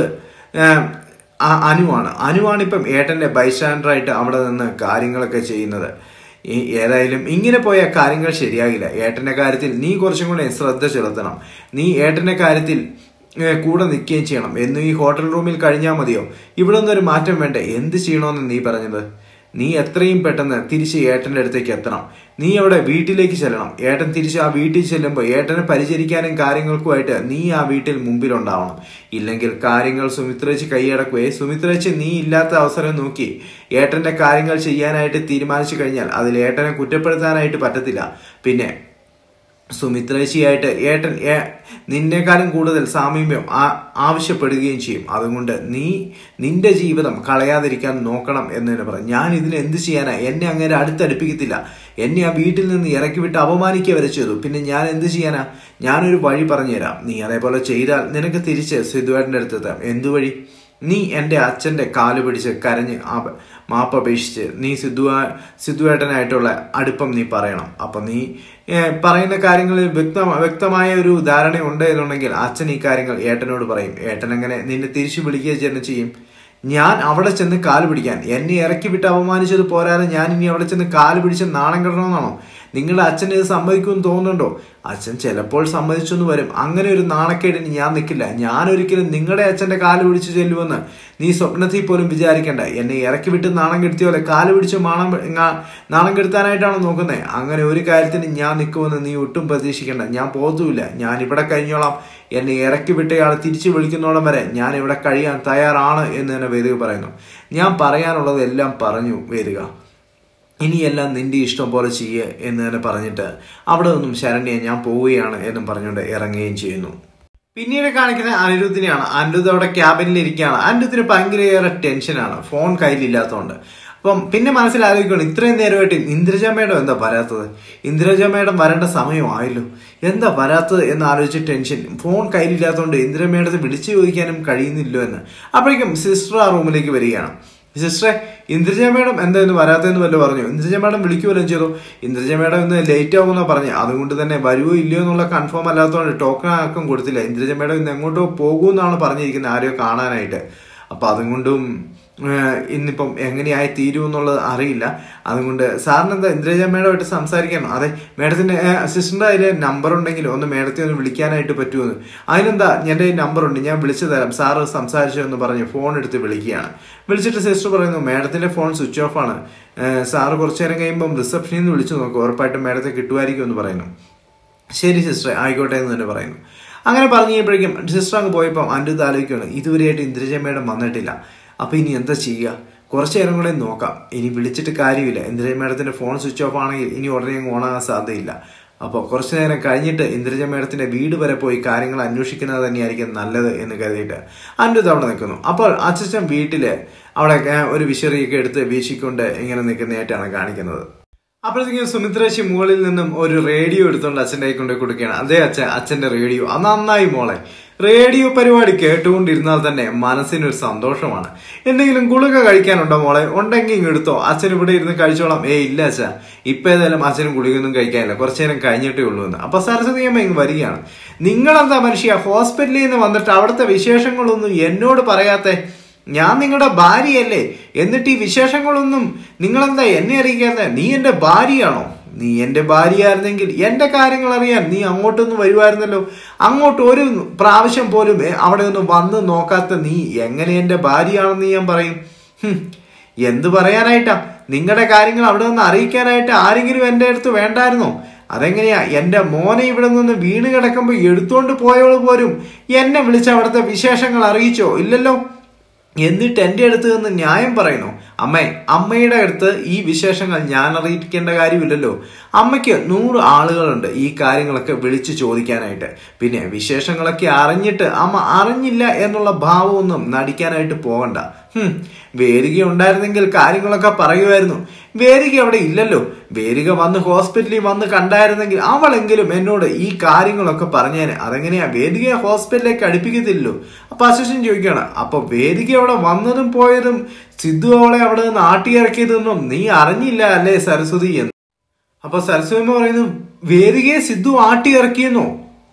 അനുവാണ്. അനുവാണ് ഇപ്പം ഏട്ടന്റെ ബൈസ്റ്റാൻഡറായിട്ട് അവിടെ നിന്ന് കാര്യങ്ങളൊക്കെ ചെയ്യുന്നത്. ഏതായാലും ഇങ്ങനെ പോയ കാര്യങ്ങൾ ശരിയാകില്ല. ഏട്ടന്റെ കാര്യത്തിൽ നീ കുറച്ചും കൂടെ ശ്രദ്ധ ചെലുത്തണം. നീ ഏട്ടന്റെ കാര്യത്തിൽ കൂടെ നിൽക്കുകയും ചെയ്യണം. എന്നും ഈ ഹോട്ടൽ റൂമിൽ കഴിഞ്ഞാൽ മതിയോ? ഇവിടെ നിന്നൊരു മാറ്റം വേണ്ടേ? എന്ത് ചെയ്യണമെന്ന് നീ പറഞ്ഞത്? നീ എത്രയും പെട്ടെന്ന് തിരിച്ച് ഏട്ടന്റെ അടുത്തേക്ക് എത്തണം. നീ അവിടെ വീട്ടിലേക്ക് ചെല്ലണം. ഏട്ടൻ തിരിച്ച് ആ വീട്ടിൽ ചെല്ലുമ്പോൾ ഏട്ടനെ പരിചരിക്കാനും കാര്യങ്ങൾക്കുമായിട്ട് നീ ആ വീട്ടിൽ മുമ്പിലുണ്ടാവണം. ഇല്ലെങ്കിൽ കാര്യങ്ങൾ സുമിത്രേച്ചി കൈയടക്കുകയെ. സുമിത്രേച്ചി നീ ഇല്ലാത്ത അവസരം നോക്കി ഏട്ടന്റെ കാര്യങ്ങൾ ചെയ്യാനായിട്ട് തീരുമാനിച്ചു കഴിഞ്ഞാൽ അതിൽ ഏട്ടനെ കുറ്റപ്പെടുത്താനായിട്ട് പറ്റത്തില്ല. പിന്നെ സുമിത്രേശിയായിട്ട് ഏട്ടൻ നിന്നെക്കാളും കൂടുതൽ സാമീപ്യം ആവശ്യപ്പെടുകയും ചെയ്യും. അതുകൊണ്ട് നീ നിന്റെ ജീവിതം കളയാതിരിക്കാൻ നോക്കണം എന്ന് തന്നെ പറയും. ഞാൻ ഇതിന് എന്ത് ചെയ്യാനാ? എന്നെ അങ്ങനെ അടുത്തടുപ്പിക്കത്തില്ല. എന്നെ ആ വീട്ടിൽ നിന്ന് ഇറക്കി വിട്ട് അപമാനിക്കുക വരെ ചെയ്തു. പിന്നെ ഞാൻ എന്ത് ചെയ്യാനാ? ഞാനൊരു വഴി പറഞ്ഞുതരാം. നീ അതേപോലെ ചെയ്താൽ നിനക്ക് തിരിച്ച് സിദ്ധുവേട്ടൻ്റെ അടുത്തെത്താം. എന്തു വഴി? നീ എൻ്റെ അച്ഛൻ്റെ കാല് പിടിച്ച് കരഞ്ഞ് മാപ്പപേക്ഷിച്ച് നീ സിദ്ധു സിദ്ധുവേട്ടനായിട്ടുള്ള അടുപ്പം നീ പറയണം. അപ്പൊ നീ പറയുന്ന കാര്യങ്ങളിൽ വ്യക്ത വ്യക്തമായ ഒരു ധാരണ ഉണ്ട് എന്നുണ്ടെങ്കിൽ അച്ഛൻ ഈ കാര്യങ്ങൾ ഏട്ടനോട് പറയും. ഏട്ടൻ അങ്ങനെ നിന്നെ തിരിച്ചു വിളിക്കുക തന്നെ ചെയ്യും. ഞാൻ അവിടെ ചെന്ന് കാല് പിടിക്കാൻ? എന്നെ ഇറക്കി വിട്ട് അപമാനിച്ചത് പോരാതെ ഞാൻ ഇനി അവിടെ ചെന്ന് കാല് പിടിച്ച് നാണം കെടണമെന്നാണോ? നിങ്ങളുടെ അച്ഛൻ ഇത് സമ്മതിക്കുമെന്ന് തോന്നുന്നുണ്ടോ? അച്ഛൻ ചിലപ്പോൾ സമ്മതിച്ചെന്ന് വരും. അങ്ങനെ ഒരു നാണക്കേടിന് ഞാൻ നിൽക്കില്ല. ഞാൻ ഒരിക്കലും നിങ്ങളുടെ അച്ഛന്റെ കാല് പിടിച്ച് ചെല്ലുമെന്ന് നീ സ്വപ്നത്തിൽ പോലും വിചാരിക്കണ്ട. എന്നെ ഇറക്കി വിട്ട് നാണം കെടുത്തിയ പോലെ കാല് പിടിച്ച് മാണം നാണം കെടുത്താനായിട്ടാണ് നോക്കുന്നത്. അങ്ങനെ ഒരു കാര്യത്തിന് ഞാൻ നിൽക്കുമെന്ന് നീ ഒട്ടും പ്രതീക്ഷിക്കണ്ട. ഞാൻ പോകത്തുമില്ല. ഞാൻ ഇവിടെ കഴിഞ്ഞോളാം. എന്നെ ഇറക്കി വിട്ടയാൾ തിരിച്ചു വിളിക്കുന്നോളം വരെ ഞാൻ ഇവിടെ കഴിയാൻ തയ്യാറാണ് എന്ന് തന്നെ വേദിക പറയുന്നു. ഞാൻ പറയാനുള്ളതെല്ലാം പറഞ്ഞു വേദിക. ഇനിയെല്ലാം നിന്റെ ഇഷ്ടം പോലെ ചെയ്യുക എന്ന് തന്നെ പറഞ്ഞിട്ട് അവിടെ നിന്നും ശരണ്യെ ഞാൻ പോവുകയാണ് എന്നും പറഞ്ഞുകൊണ്ട് ഇറങ്ങുകയും ചെയ്യുന്നു. പിന്നീട് കാണിക്കുന്ന അനിരുദ്ധിനെയാണ്. അനിരുദ്ധ് അവിടെ ക്യാബിനിൽ ഇരിക്കുകയാണ്. അനിരുദ്ധിന് ഭയങ്കരയേറെ ടെൻഷനാണ്, ഫോൺ കയ്യിലില്ലാത്തതുകൊണ്ട്. അപ്പം പിന്നെ മനസ്സിലാലോചിക്കണം, ഇത്രയും നേരമായിട്ട് ഇന്ദ്രജ മേഡം എന്താ വരാത്തത്? ഇന്ദ്രജ മേഡം വരേണ്ട സമയമായല്ലോ, എന്താ വരാത്തത് എന്ന് ആലോചിച്ച് ടെൻഷൻ. ഫോൺ കയ്യിലില്ലാത്തതുകൊണ്ട് ഇന്ദ്ര മേഡത്തെ വിളിച്ചു ചോദിക്കാനും കഴിയുന്നില്ലോ എന്ന്. അപ്പോഴേക്കും സിസ്റ്റർ ആ റൂമിലേക്ക് വരികയാണ്. സിസ്റ്ററെ, ഇന്ദ്രജ മേഡം എന്തായിരുന്നു വരാത്തതെന്ന് വല്ല പറഞ്ഞു? ഇന്ദ്രജ മേഡം വിളിക്കുമല്ലോ ചെയ്തു. ഇന്ദ്രജ മേഡം ഇന്ന് ലേറ്റ് ആവുമെന്നാ പറഞ്ഞു. അതുകൊണ്ട് തന്നെ വരുവോ ഇല്ലയോ എന്നുള്ള കൺഫേം അല്ലാത്തതുകൊണ്ട് ടോക്കൺ ആർക്കും കൊടുത്തില്ല. ഇന്ദ്രജ മേഡം ഇന്ന് എങ്ങോട്ടോ പോകുമെന്നാണ് പറഞ്ഞിരിക്കുന്നത്, ആരെയോ കാണാനായിട്ട്. അപ്പൊ അതുകൊണ്ടും ഇന്നിപ്പം എങ്ങനെയായി തീരും എന്നുള്ളത് അറിയില്ല. അതുകൊണ്ട് സാറിന് എന്താ ഇന്ദ്രജ മേഡമായിട്ട് സംസാരിക്കണം? അതെ, മേഡത്തിന്റെ അസിസ്റ്റന്റ് അതിലെ നമ്പർ ഉണ്ടെങ്കിൽ ഒന്ന് മേഡത്തെ ഒന്ന് വിളിക്കാനായിട്ട് പറ്റുമെന്ന്. അതിനെന്താ, എൻ്റെ നമ്പർ ഉണ്ട്, ഞാൻ വിളിച്ചു തരാം, സാറ് സംസാരിച്ചു എന്ന് പറഞ്ഞ് ഫോൺ എടുത്ത് വിളിക്കുകയാണ്. വിളിച്ചിട്ട് സിസ്റ്റർ പറയുന്നു, മേഡത്തിന്റെ ഫോൺ സ്വിച്ച് ഓഫ് ആണ്, സാറ് കുറച്ചു നേരം കഴിയുമ്പം റിസപ്ഷനിൽ നിന്ന് വിളിച്ചു നോക്കും, ഉറപ്പായിട്ടും മേഡത്തെ കിട്ടുമായിരിക്കും എന്ന് പറയുന്നു. ശരി സിസ്റ്റർ, ആയിക്കോട്ടെ എന്ന് തന്നെ പറയുന്നു. അങ്ങനെ പറഞ്ഞു കഴിയുമ്പോഴേക്കും സിസ്റ്റർ അങ്ങ് പോയപ്പം അനിരുദ്ധ് ആലോചിക്കുകയാണ്, ഇതുവരെയായിട്ട് ഇന്ദ്രജ മേഡം വന്നിട്ടില്ല. അപ്പൊ ഇനി എന്താ ചെയ്യുക? കുറച്ചു നേരം കൂടെ നോക്കാം, ഇനി വിളിച്ചിട്ട് കാര്യമില്ല. ഇന്ദ്രജ മേഡത്തിന്റെ ഫോൺ സ്വിച്ച് ഓഫ് ആണെങ്കിൽ ഇനി ഉടനെ അങ്ങ് ഓണാകാൻ സാധ്യതയില്ല. അപ്പോൾ കുറച്ചു നേരം കഴിഞ്ഞിട്ട് ഇന്ദ്രജ മേഡത്തിന്റെ വീട് വരെ പോയി കാര്യങ്ങൾ അന്വേഷിക്കുന്നത് തന്നെയായിരിക്കും നല്ലത് എന്ന് കരുതിയിട്ട് അനിരുദ്ധ് അവിടെ നിൽക്കുന്നു. അപ്പോൾ അച്ഛൻ വീട്ടില് അവിടെ ഒരു വിശറിയൊക്കെ എടുത്ത് വീശിക്കൊണ്ട് ഇങ്ങനെ നിൽക്കുന്നതായിട്ടാണ് കാണിക്കുന്നത്. അപ്പോഴത്തേക്കും സുമിത്രേശി മുകളിൽ നിന്നും ഒരു റേഡിയോ എടുത്തുകൊണ്ട് അച്ഛൻ്റെ കൈ കൊണ്ട് കൊടുക്കുകയാണ്. അതേ അച്ഛൻ, അച്ഛന്റെ റേഡിയോ. അത് നന്നായി മോളെ, റേഡിയോ പരിപാടി കേട്ടുകൊണ്ടിരുന്നാൽ തന്നെ മനസ്സിനൊരു സന്തോഷമാണ്. എന്തെങ്കിലും ഗുളിക കഴിക്കാനുണ്ടോ മോളെ? ഉണ്ടെങ്കിൽ ഇങ്ങ് എടുത്തോ, അച്ഛൻ ഇവിടെ ഇരുന്ന് കഴിച്ചോളാം. ഏ ഇല്ല അച്ഛാ, ഇപ്പൊ ഏതായാലും അച്ഛനും ഗുളികയൊന്നും കഴിക്കാനില്ല, കുറച്ചു നേരം കഴിഞ്ഞിട്ടേ ഉള്ളൂ എന്ന്. അപ്പൊ സരസ്വതി അമ്മ ഇങ്ങ് വരികയാണ്. നിങ്ങളെന്താ മനുഷ്യ ഹോസ്പിറ്റലിൽ നിന്ന് വന്നിട്ട് അവിടുത്തെ വിശേഷങ്ങളൊന്നും എന്നോട് പറയാത്തെ? ഞാൻ നിങ്ങളുടെ ഭാര്യയല്ലേ, എന്നിട്ട് ഈ വിശേഷങ്ങളൊന്നും നിങ്ങളെന്താ എന്നെ അറിയിക്കാതെ? നീ എന്റെ ഭാര്യയാണോ? നീ എന്റെ ഭാര്യയായിരുന്നെങ്കിൽ എന്റെ കാര്യങ്ങൾ അറിയാൻ നീ അങ്ങോട്ടൊന്നും വരുമായിരുന്നല്ലോ. അങ്ങോട്ട് ഒരു പ്രാവശ്യം പോലും അവിടെ ഒന്ന് വന്ന് നോക്കാത്ത നീ എങ്ങനെ എന്റെ ഭാര്യയാണെന്ന് ഞാൻ പറയും? എന്ത് പറയാനായിട്ടാ? നിങ്ങളുടെ കാര്യങ്ങൾ അവിടെ നിന്ന് അറിയിക്കാനായിട്ട് ആരെങ്കിലും എന്റെ അടുത്ത് വേണ്ടായിരുന്നോ? അതെങ്ങനെയാ? എന്റെ മോനെ ഇവിടെ നിന്ന് വീണ് കിടക്കുമ്പോ എടുത്തോണ്ട് പോയോള് പോരും എന്നെ വിളിച്ച് അവിടുത്തെ വിശേഷങ്ങൾ അറിയിച്ചോ? ഇല്ലല്ലോ. എന്നിട്ട് എന്റെ അടുത്ത് നിന്ന് ന്യായം പറയുന്നു. അമ്മേ, അമ്മയുടെ അടുത്ത് ഈ വിശേഷങ്ങൾ ഞാൻ അറിയിക്കേണ്ട കാര്യമില്ലല്ലോ. അമ്മയ്ക്ക് നൂറ് ആളുകളുണ്ട് ഈ കാര്യങ്ങളൊക്കെ വിളിച്ചു ചോദിക്കാനായിട്ട്. പിന്നെ വിശേഷങ്ങളൊക്കെ അറിഞ്ഞിട്ട് അമ്മ അറിഞ്ഞില്ല എന്നുള്ള ഭാവമൊന്നും നടിക്കാനായിട്ട് പോകണ്ട. ഹും വേദിക ഉണ്ടായിരുന്നെങ്കിൽ കാര്യങ്ങളൊക്കെ പറയുമായിരുന്നു. വേദിക അവിടെ ഇല്ലല്ലോ. വേദിക വന്ന് ഹോസ്പിറ്റലിൽ വന്ന് കണ്ടായിരുന്നെങ്കിൽ അവളെങ്കിലും എന്നോട് ഈ കാര്യങ്ങളൊക്കെ പറഞ്ഞേനെ. അതെങ്ങനെയാ? വേദികയെ ഹോസ്പിറ്റലിലേക്ക് അടുപ്പിക്കത്തില്ലല്ലോ. അപ്പൊ അശ്വൻ ചോദിക്കുകയാണ്, അപ്പൊ വേദിക അവിടെ വന്നതും പോയതും സിദ്ധു അവളെ അവിടെ നിന്ന് ആട്ടിയിറക്കിയതൊന്നും നീ അറിഞ്ഞില്ല അല്ലേ സരസ്വതി എന്ന്? അപ്പൊ സരസ്വതിയമ്മ പറയുന്നു, വേദികയെ സിദ്ധു ആട്ടി ഇറക്കിയെന്നോ?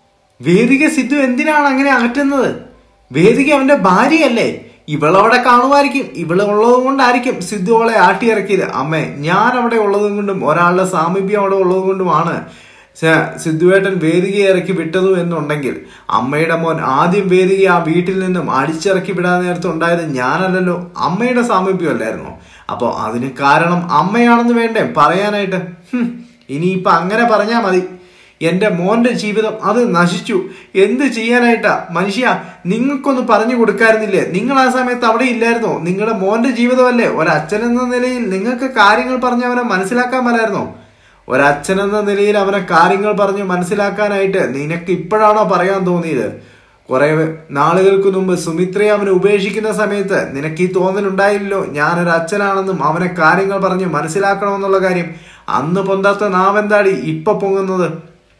വേദിക സിദ്ധു എന്തിനാണ് അങ്ങനെ അകറ്റുന്നത്? വേദിക അവന്റെ ഭാര്യയല്ലേ? ഇവളവിടെ കാണുമായിരിക്കും, ഇവള് ഉള്ളത് കൊണ്ടായിരിക്കും സിദ്ധു അവളെ ആട്ടിയിറക്കിയത്. അമ്മേ, ഞാൻ അവിടെ ഉള്ളതും കൊണ്ടും ഒരാളുടെ സാമീപ്യം അവിടെ ഉള്ളത് കൊണ്ടുമാണ് സിദ്ധുവേട്ടൻ വേദികയെ ഇറക്കി വിട്ടതു എന്നുണ്ടെങ്കിൽ അമ്മയുടെ മോൻ ആദ്യം വേദികയെ ആ വീട്ടിൽ നിന്നും അടിച്ചിറക്കി വിടാൻ നേരത്തെ ഉണ്ടായത് ഞാനല്ലല്ലോ, അമ്മയുടെ സാമീപ്യം അല്ലായിരുന്നോ? അപ്പൊ അതിന് കാരണം അമ്മയാണെന്ന് വേണ്ടേ പറയാനായിട്ട്? ഇനിയിപ്പൊ അങ്ങനെ പറഞ്ഞാ മതി. എന്റെ മോന്റെ ജീവിതം അത് നശിച്ചു. എന്ത് ചെയ്യാനായിട്ടാ മനുഷ്യ? നിങ്ങൾക്കൊന്ന് പറഞ്ഞു കൊടുക്കാറുന്നില്ലേ? നിങ്ങൾ ആ സമയത്ത് അവിടെ ഇല്ലായിരുന്നോ? നിങ്ങളുടെ മോന്റെ ജീവിതമല്ലേ? ഒരച്ഛൻ എന്ന നിലയിൽ നിങ്ങൾക്ക് കാര്യങ്ങൾ പറഞ്ഞ് അവനെ മനസ്സിലാക്കാൻ പറ്റായിരുന്നോ? ഒരച്ഛൻ എന്ന നിലയിൽ അവനെ കാര്യങ്ങൾ പറഞ്ഞ് മനസ്സിലാക്കാനായിട്ട് നിനക്ക് ഇപ്പോഴാണോ പറയാൻ തോന്നിയത്? കുറെ നാളുകൾക്ക് മുമ്പ് സുമിത്രയെ അവനെ ഉപേക്ഷിക്കുന്ന സമയത്ത് നിനക്ക് ഈ തോന്നലുണ്ടായില്ലല്ലോ, ഞാനൊരു അച്ഛനാണെന്നും അവനെ കാര്യങ്ങൾ പറഞ്ഞ് മനസ്സിലാക്കണമെന്നുള്ള കാര്യം? അന്ന് പൊന്താത്ത നാവെന്താടി ഇപ്പൊ പൊങ്ങുന്നത്?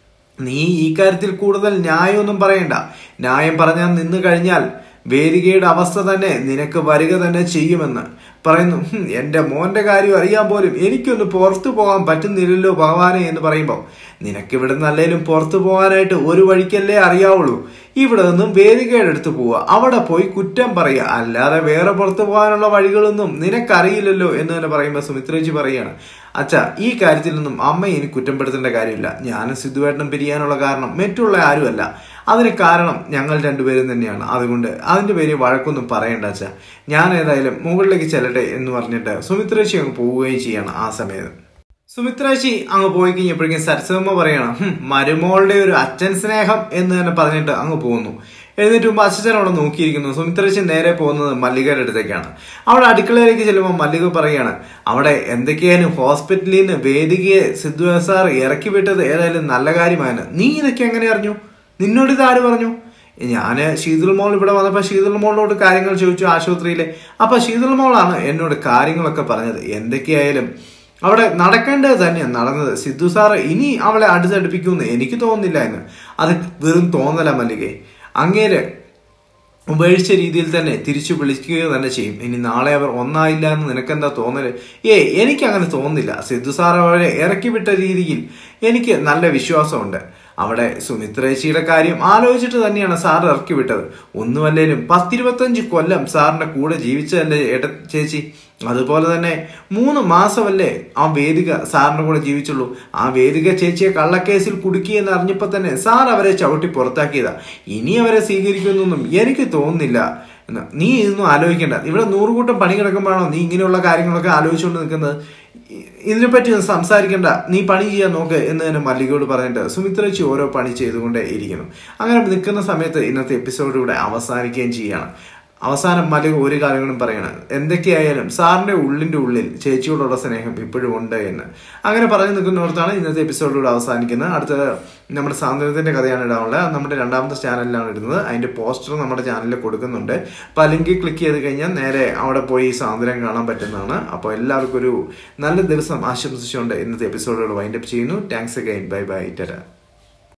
നീ ഈ കാര്യത്തിൽ കൂടുതൽ ന്യായമൊന്നും പറയണ്ട. ന്യായം പറഞ്ഞാൽ നിന്ന് കഴിഞ്ഞാൽ വേദികയുടെ അവസ്ഥ തന്നെ നിനക്ക് വരിക തന്നെ ചെയ്യുമെന്ന് പറയുന്നു. എന്റെ മോന്റെ കാര്യം അറിയാൻ പോലും എനിക്കൊന്ന് പുറത്തു പോകാൻ പറ്റുന്നില്ലല്ലോ ഭഗവാനെ എന്ന് പറയുമ്പോൾ, നിനക്ക് ഇവിടെ നല്ലേലും പുറത്തു പോകാനായിട്ട് ഒരു വഴിക്കല്ലേ അറിയാവുള്ളൂ. ഇവിടെ നിന്നും വേദികയുടെ അടുത്ത് പോവുക, അവിടെ പോയി കുറ്റം പറയുക, അല്ലാതെ വേറെ പുറത്തു പോകാനുള്ള വഴികളൊന്നും നിനക്കറിയില്ലല്ലോ എന്ന് തന്നെ പറയുമ്പോൾ സുമിത്രേച്ചി പറയുകയാണ്, അച്ഛാ, ഈ കാര്യത്തിൽ നിന്നും അമ്മയെ ഇനി കുറ്റപ്പെടുത്തേണ്ട കാര്യമില്ല. ഞാനും സിദ്ധുവേട്ടനും പിരിയാനുള്ള കാരണം മറ്റുള്ള ആരുമല്ല, അതിന് കാരണം ഞങ്ങൾ രണ്ടുപേരും തന്നെയാണ്. അതുകൊണ്ട് അതിന്റെ പേര് വഴക്കൊന്നും പറയണ്ട അച്ഛാ, ഞാൻ ഏതായാലും മുകളിലേക്ക് ചെല്ലട്ടെ എന്ന് പറഞ്ഞിട്ട് സുമിത്രേച്ചി അങ്ങ് പോവുകയും ചെയ്യാണ്. ആ സമയത്ത് സുമിത്രേച്ചി അങ്ങ് പോയി കഴിഞ്ഞപ്പോഴേക്കും സരസ്വതമ്മ പറയണം, മരുമോളുടെ ഒരു അച്ഛൻ സ്നേഹം എന്ന് തന്നെ പറഞ്ഞിട്ട് അങ്ങ് പോകുന്നു. എഴുന്നേറ്റ് മുമ്പ് അച്ഛൻ അവിടെ നോക്കിയിരിക്കുന്നു. സുമിത്രേച്ചി നേരെ പോകുന്നത് മല്ലികയുടെ അടുത്തേക്കാണ്. അവിടെ അടുക്കളയിലേക്ക് ചെല്ലുമ്പോൾ മല്ലിക പറയാണ്, അവിടെ എന്തൊക്കെയായാലും ഹോസ്പിറ്റലിൽ നിന്ന് വേദികയെ സിദ്ധു സാർ ഇറക്കി വിട്ടത് ഏതായാലും നല്ല കാര്യമാണ്. നീ ഇതൊക്കെ എങ്ങനെ അറിഞ്ഞു? നിന്നോട് ഇത് ആര് പറഞ്ഞു? ഞാന് ശീതൾ മോൾ ഇവിടെ വന്നപ്പോ ശീതൾ മോളിനോട് കാര്യങ്ങൾ ചോദിച്ചു ആശുപത്രിയിലെ. അപ്പൊ ശീതൾ മോളാണ് എന്നോട് കാര്യങ്ങളൊക്കെ പറഞ്ഞത്. എന്തൊക്കെയായാലും അവിടെ നടക്കേണ്ടത് തന്നെയാണ് നടന്നത്. സിദ്ധു സാറ് ഇനി അവളെ അടുത്തടുപ്പിക്കുമെന്ന് എനിക്ക് തോന്നുന്നില്ല എന്ന്. അത് വെറും തോന്നല മല്ലികയെ. അങ്ങേര് ഉപേക്ഷിച്ച രീതിയിൽ തന്നെ തിരിച്ചു വിളിക്കുക തന്നെ ചെയ്യും. ഇനി നാളെ അവർ ഒന്നായില്ല എന്ന് നിനക്കെന്താ തോന്നല്? ഏ എനിക്ക് അങ്ങനെ തോന്നുന്നില്ല. സിദ്ധു സാർ അവരെ ഇറക്കി വിട്ട രീതിയിൽ എനിക്ക് നല്ല വിശ്വാസമുണ്ട്. അവിടെ സുമിത്രേച്ചിയുടെ കാര്യം ആലോചിച്ചിട്ട് തന്നെയാണ് സാർ ഇറക്കി വിട്ടത്. ഒന്നുമല്ലേലും പത്തിരുപത്തഞ്ച് കൊല്ലം സാറിന്റെ കൂടെ ജീവിച്ചതല്ലേ ഏട്ട ചേച്ചി? അതുപോലെ തന്നെ മൂന്ന് മാസമല്ലേ ആ വേദിക സാറിന്റെ കൂടെ ജീവിച്ചുള്ളൂ. ആ വേദിക ചേച്ചിയെ കള്ളക്കേസിൽ കുടുക്കിയെന്ന് അറിഞ്ഞപ്പോ തന്നെ സാർ അവരെ ചവിട്ടി പുറത്താക്കിയതാ. ഇനി അവരെ സ്വീകരിക്കുന്നൊന്നും എനിക്ക് തോന്നുന്നില്ല എന്ന്. നീ ഇതൊന്നും ആലോചിക്കണ്ട. ഇവിടെ നൂറുകൂട്ടം പണി കിടക്കുമ്പോഴാണോ നീ ഇങ്ങനെയുള്ള കാര്യങ്ങളൊക്കെ ആലോചിച്ചുകൊണ്ട് നിൽക്കുന്നത്? ഇതിനെപ്പറ്റി ഒന്ന് സംസാരിക്കണ്ട, നീ പണി ചെയ്യാൻ നോക്ക് എന്ന് തന്നെ മല്ലികയോട് പറഞ്ഞിട്ട് സുമിത്രേച്ചി ഓരോ പണി ചെയ്തുകൊണ്ടേ ഇരിക്കുന്നു. അങ്ങനെ നിൽക്കുന്ന സമയത്ത് ഇന്നത്തെ എപ്പിസോഡ് ഇവിടെ അവസാനിക്കുകയും ചെയ്യുകയാണ്. അവസാനം മല്ലിക ഒരു കാര്യങ്ങളും പറയണം, എന്തൊക്കെയായാലും സാറിന്റെ ഉള്ളിന്റെ ഉള്ളിൽ ചേച്ചിയോടുള്ള സ്നേഹം ഇപ്പോഴും ഉണ്ട് എന്ന്. അങ്ങനെ പറഞ്ഞു നിൽക്കുന്നിടത്താണ് ഇന്നത്തെ എപ്പിസോഡിലൂടെ അവസാനിക്കുന്നത്. അടുത്ത നമ്മുടെ സാന്ത്വനത്തിന്റെ കഥയാണ് ഇടാനുള്ളത്. നമ്മുടെ രണ്ടാമത്തെ ചാനലിലാണ് ഇടുന്നത്. അതിന്റെ പോസ്റ്റർ നമ്മുടെ ചാനലിൽ കൊടുക്കുന്നുണ്ട്. അപ്പൊ ആ ലിങ്കിൽ ക്ലിക്ക് ചെയ്ത് കഴിഞ്ഞാൽ നേരെ അവിടെ പോയി സാന്ത്വനം കാണാൻ പറ്റുന്നതാണ്. അപ്പോൾ എല്ലാവർക്കും ഒരു നല്ല ദിവസം ആശംസിച്ചുകൊണ്ട് ഇന്നത്തെ എപ്പിസോഡുകൾ വൈൻഡപ്പ് ചെയ്യുന്നു. Thanks again. Bye bye. Tata.